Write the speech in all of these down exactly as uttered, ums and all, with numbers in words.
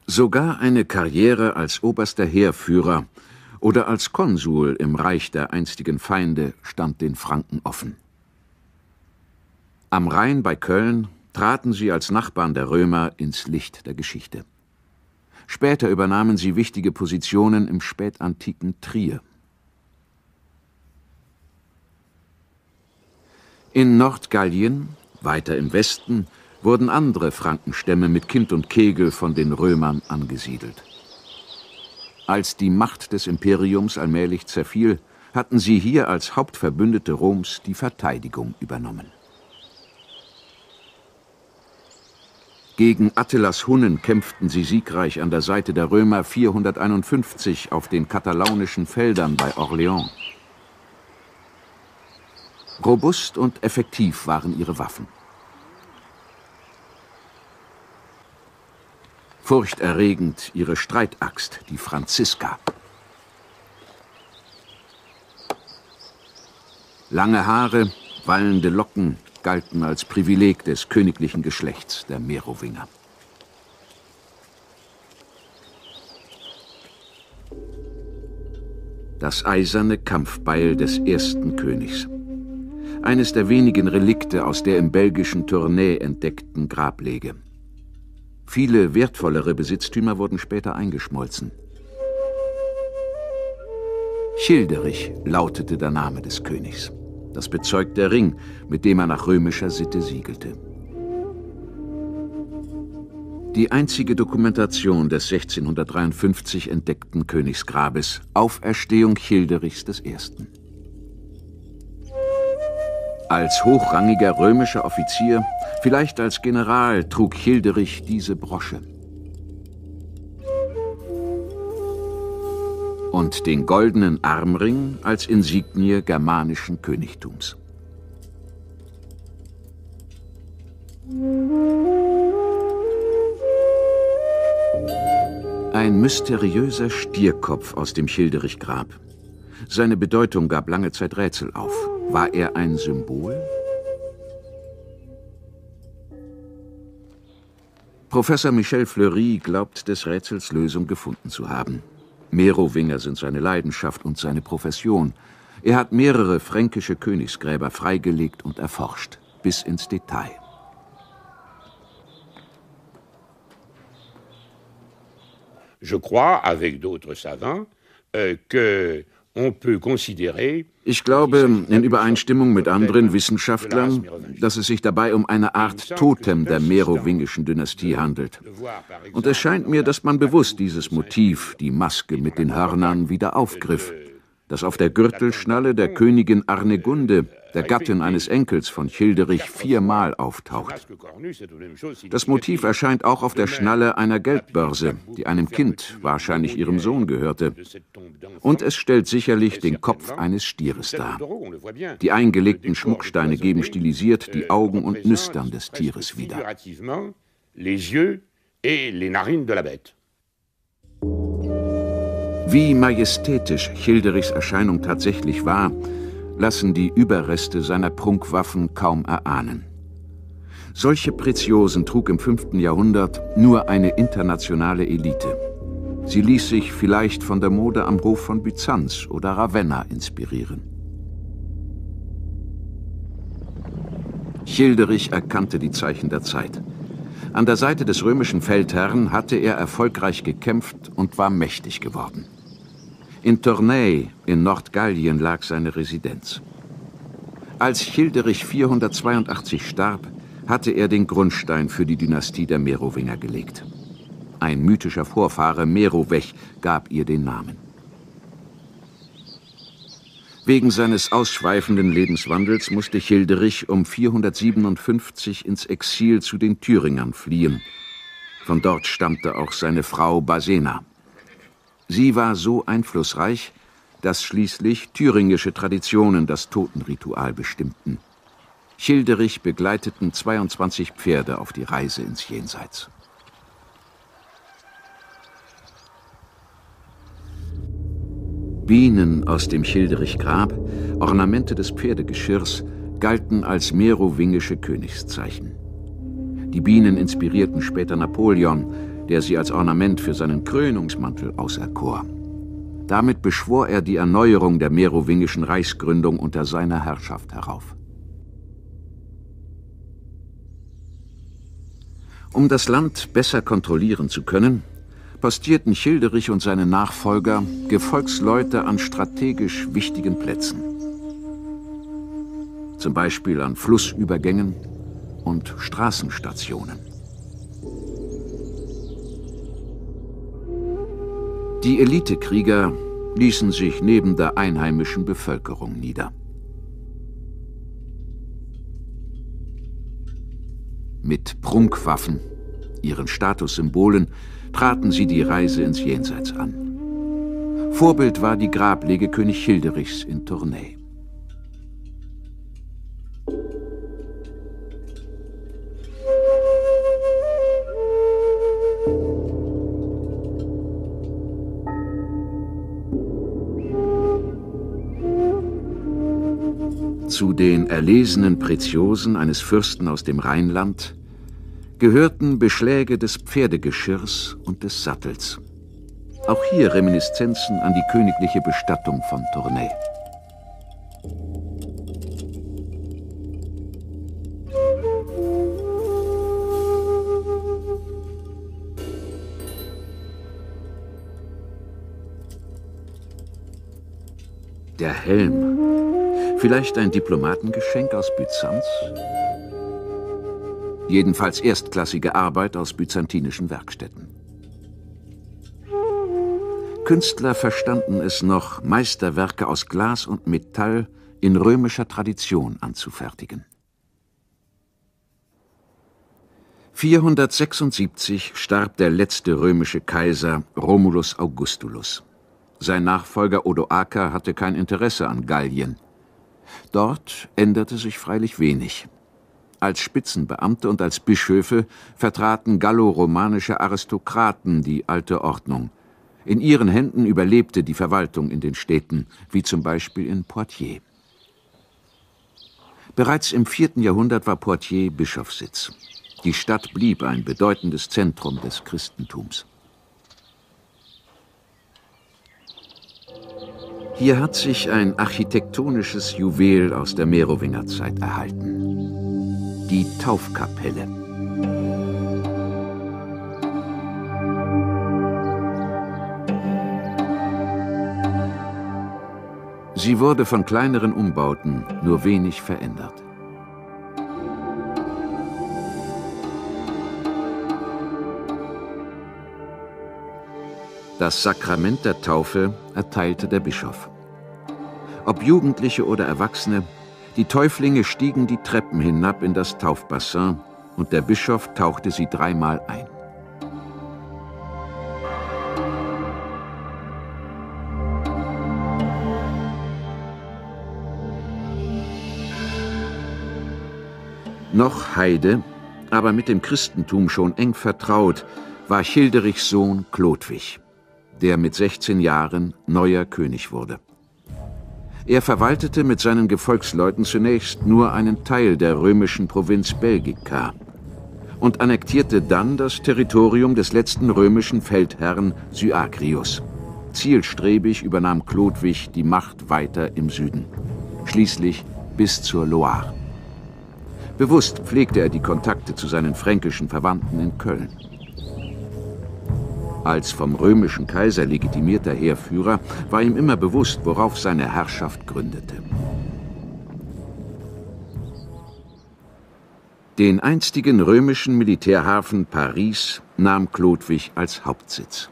Sogar eine Karriere als oberster Heerführer oder als Konsul im Reich der einstigen Feinde stand den Franken offen. Am Rhein bei Köln traten sie als Nachbarn der Römer ins Licht der Geschichte. Später übernahmen sie wichtige Positionen im spätantiken Trier. In Nordgallien, weiter im Westen, wurden andere Frankenstämme mit Kind und Kegel von den Römern angesiedelt. Als die Macht des Imperiums allmählich zerfiel, hatten sie hier als Hauptverbündete Roms die Verteidigung übernommen. Gegen Attilas Hunnen kämpften sie siegreich an der Seite der Römer vierhunderteinundfünfzig auf den katalaunischen Feldern bei Orléans. Robust und effektiv waren ihre Waffen. Furchterregend ihre Streitaxt, die Franziska. Lange Haare, wallende Locken galten als Privileg des königlichen Geschlechts der Merowinger. Das eiserne Kampfbeil des ersten Königs. Eines der wenigen Relikte aus der im belgischen Tournai entdeckten Grablege. Viele wertvollere Besitztümer wurden später eingeschmolzen. Childerich lautete der Name des Königs. Das bezeugt der Ring, mit dem er nach römischer Sitte siegelte. Die einzige Dokumentation des sechzehnhundertdreiundfünfzig entdeckten Königsgrabes, Auferstehung Childerichs des Ersten. Als hochrangiger römischer Offizier, vielleicht als General, trug Childerich diese Brosche. Und den goldenen Armring als Insignie germanischen Königtums. Ein mysteriöser Stierkopf aus dem Childerich-Grab. Seine Bedeutung gab lange Zeit Rätsel auf. War er ein Symbol? Professor Michel Fleury glaubt, des Rätsels Lösung gefunden zu haben. Merowinger sind seine Leidenschaft und seine Profession. Er hat mehrere fränkische Königsgräber freigelegt und erforscht, bis ins Detail. Je crois, avec d'autres savants, euh, que Ich glaube, in Übereinstimmung mit anderen Wissenschaftlern, dass es sich dabei um eine Art Totem der merowingischen Dynastie handelt. Und es scheint mir, dass man bewusst dieses Motiv, die Maske mit den Hörnern, wieder aufgriff, das auf der Gürtelschnalle der Königin Arnegunde, der Gattin eines Enkels von Childerich, viermal auftaucht. Das Motiv erscheint auch auf der Schnalle einer Geldbörse, die einem Kind, wahrscheinlich ihrem Sohn, gehörte. Und es stellt sicherlich den Kopf eines Stieres dar. Die eingelegten Schmucksteine geben stilisiert die Augen und Nüstern des Tieres wieder. Wie majestätisch Childerichs Erscheinung tatsächlich war, lassen die Überreste seiner Prunkwaffen kaum erahnen. Solche Preziosen trug im fünften Jahrhundert nur eine internationale Elite. Sie ließ sich vielleicht von der Mode am Hof von Byzanz oder Ravenna inspirieren. Childerich erkannte die Zeichen der Zeit. An der Seite des römischen Feldherrn hatte er erfolgreich gekämpft und war mächtig geworden. In Tournai in Nordgallien lag seine Residenz. Als Childerich vierhundertzweiundachtzig starb, hatte er den Grundstein für die Dynastie der Merowinger gelegt. Ein mythischer Vorfahre, Merowech, gab ihr den Namen. Wegen seines ausschweifenden Lebenswandels musste Childerich um vierhundertsiebenundfünfzig ins Exil zu den Thüringern fliehen. Von dort stammte auch seine Frau Basena. Sie war so einflussreich, dass schließlich thüringische Traditionen das Totenritual bestimmten. Childerich begleiteten zweiundzwanzig Pferde auf die Reise ins Jenseits. Bienen aus dem Childerich-Grab, Ornamente des Pferdegeschirrs, galten als merowingische Königszeichen. Die Bienen inspirierten später Napoleon, der sie als Ornament für seinen Krönungsmantel auserkor. Damit beschwor er die Erneuerung der merowingischen Reichsgründung unter seiner Herrschaft herauf. Um das Land besser kontrollieren zu können, postierten Childerich und seine Nachfolger Gefolgsleute an strategisch wichtigen Plätzen. Zum Beispiel an Flussübergängen und Straßenstationen. Die Elitekrieger ließen sich neben der einheimischen Bevölkerung nieder. Mit Prunkwaffen, ihren Statussymbolen, traten sie die Reise ins Jenseits an. Vorbild war die Grablege König Childerichs in Tournai. Zu den erlesenen Preziosen eines Fürsten aus dem Rheinland gehörten Beschläge des Pferdegeschirrs und des Sattels. Auch hier Reminiszenzen an die königliche Bestattung von Tournai. Der Helm. Vielleicht ein Diplomatengeschenk aus Byzanz? Jedenfalls erstklassige Arbeit aus byzantinischen Werkstätten. Künstler verstanden es noch, Meisterwerke aus Glas und Metall in römischer Tradition anzufertigen. vierhundertsechsundsiebzig starb der letzte römische Kaiser Romulus Augustulus. Sein Nachfolger Odoaker hatte kein Interesse an Gallien. Dort änderte sich freilich wenig. Als Spitzenbeamte und als Bischöfe vertraten galloromanische Aristokraten die alte Ordnung. In ihren Händen überlebte die Verwaltung in den Städten, wie zum Beispiel in Poitiers. Bereits im vierten Jahrhundert war Poitiers Bischofssitz. Die Stadt blieb ein bedeutendes Zentrum des Christentums. Hier hat sich ein architektonisches Juwel aus der Merowingerzeit erhalten. Die Taufkapelle. Sie wurde von kleineren Umbauten nur wenig verändert. Das Sakrament der Taufe erteilte der Bischof. Ob Jugendliche oder Erwachsene, die Täuflinge stiegen die Treppen hinab in das Taufbassin und der Bischof tauchte sie dreimal ein. Noch Heide, aber mit dem Christentum schon eng vertraut, war Childerichs Sohn Chlodwig, der mit sechzehn Jahren neuer König wurde. Er verwaltete mit seinen Gefolgsleuten zunächst nur einen Teil der römischen Provinz Belgica und annektierte dann das Territorium des letzten römischen Feldherrn Syagrius. Zielstrebig übernahm Chlodwig die Macht weiter im Süden, schließlich bis zur Loire. Bewusst pflegte er die Kontakte zu seinen fränkischen Verwandten in Köln. Als vom römischen Kaiser legitimierter Heerführer war ihm immer bewusst, worauf seine Herrschaft gründete. Den einstigen römischen Militärhafen Paris nahm Chlodwig als Hauptsitz.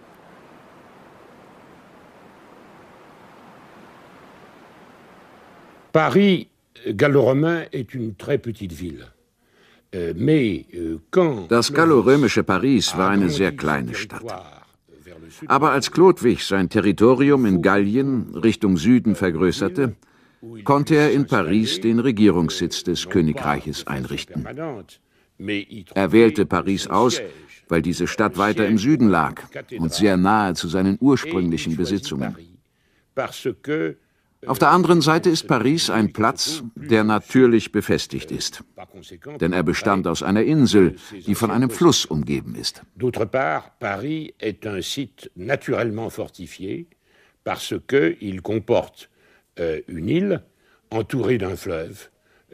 Paris gallo-romain est une très petite ville. Das gallorömische Paris war eine sehr kleine Stadt. Aber als Chlodwig sein Territorium in Gallien Richtung Süden vergrößerte, konnte er in Paris den Regierungssitz des Königreiches einrichten. Er wählte Paris aus, weil diese Stadt weiter im Süden lag und sehr nahe zu seinen ursprünglichen Besitzungen. Auf der anderen Seite ist Paris ein Platz, der natürlich befestigt ist. Denn er bestand aus einer Insel, die von einem Fluss umgeben ist. D'autre part, Paris est un site naturellement fortifié parce qu'il comporte euh, une île entourée d'un fleuve.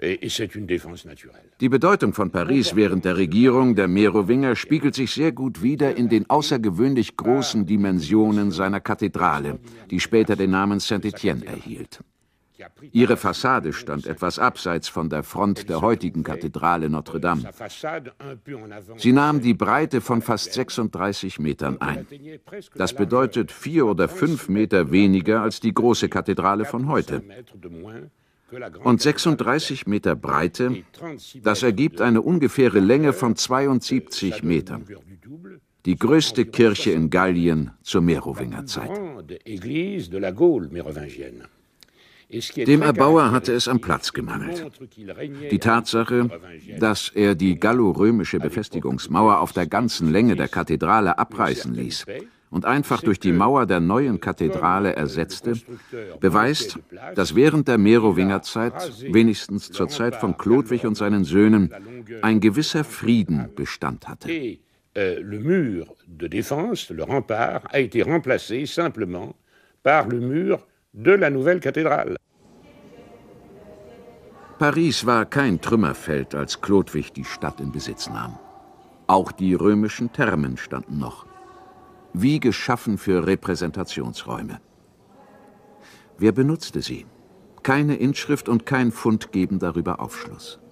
Die Bedeutung von Paris während der Regierung der Merowinger spiegelt sich sehr gut wider in den außergewöhnlich großen Dimensionen seiner Kathedrale, die später den Namen Saint-Étienne erhielt. Ihre Fassade stand etwas abseits von der Front der heutigen Kathedrale Notre-Dame. Sie nahm die Breite von fast sechsunddreißig Metern ein. Das bedeutet vier oder fünf Meter weniger als die große Kathedrale von heute. Und sechsunddreißig Meter Breite, das ergibt eine ungefähre Länge von zweiundsiebzig Metern. Die größte Kirche in Gallien zur Merowingerzeit. Dem Erbauer hatte es am Platz gemangelt. Die Tatsache, dass er die gallo-römische Befestigungsmauer auf der ganzen Länge der Kathedrale abreißen ließ und einfach durch die Mauer der neuen Kathedrale ersetzte, beweist, dass während der Merowingerzeit, wenigstens zur Zeit von Chlodwig und seinen Söhnen, ein gewisser Frieden Bestand hatte. Le mur de défense, le rempart, a été remplacé simplement par le mur de la nouvelle cathédrale. Paris war kein Trümmerfeld, als Chlodwig die Stadt in Besitz nahm. Auch die römischen Thermen standen noch. Wie geschaffen für Repräsentationsräume. Wer benutzte sie? Keine Inschrift und kein Fund geben darüber Aufschluss.